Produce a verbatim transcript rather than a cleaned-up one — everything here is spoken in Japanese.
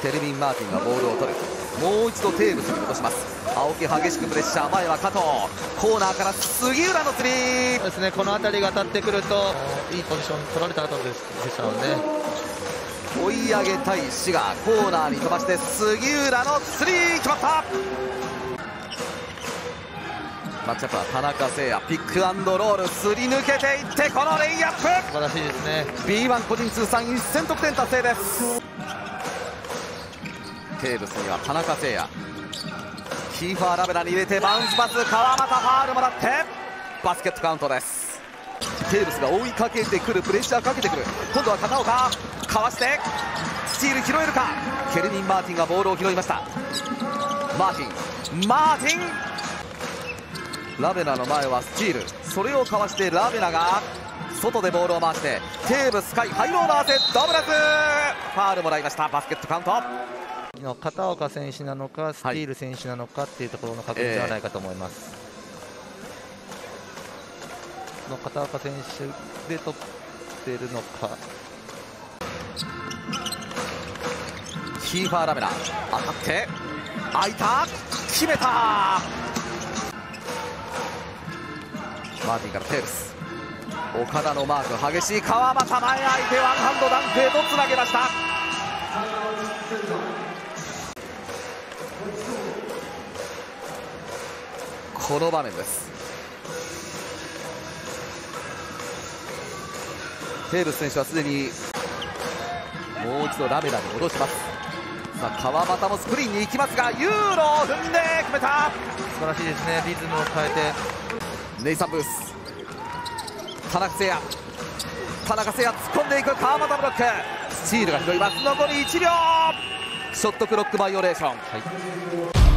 テルビン・マーティンがボールを取る。もう一度テーブスに戻します。青木激しくプレッシャー、前は加藤、コーナーから杉浦のスリー。 そうですね、この辺りが当たってくるといいポジション取られた後ですでしたので、 追い上げたい滋賀、コーナーに飛ばして杉浦のスリー決まった。マッチアップは田中誠也、ピックアンドロール、すり抜けていってこのレイアップ、 素晴らしいですね。 ビーワン 個人通算せん得点達成です。テーブスには田中誠也、キーファーラベラに入れてバウンスパス、川又ファールもらってバスケットカウントです。テーブスが追いかけてくる、プレッシャーかけてくる。今度は片岡かわしてスチール拾えるか。ケルビン・マーティンがボールを拾いました。マーティンマーティンラベナの前はスチール、それをかわしてラベナが外でボールを回してテーブス海ハイローラーセダブラズファールもらいました。バスケットカウント。 片岡選手なのかスティール選手なのかっていうところの確認ではないかと思います。えー、の片岡選手で取っているのか。 キーファーラベナ当たって空いた、決めた。マーティンからテーブス、岡田のマーク激しい、川又前相手ワンハンドダンクへとつなげました。この場面です。テーブス選手はすでにもう一度ラベナに戻します。さあ川又もスクリーンに行きますがユーロを踏んで決めた。 素晴らしいですね、リズムを変えて。 ネイサン・ブース、田中誠也、田中誠也突っ込んでいく、川又ブロック、スチールが拾います。残りいちびょう、ショットクロックバイオレーション。はい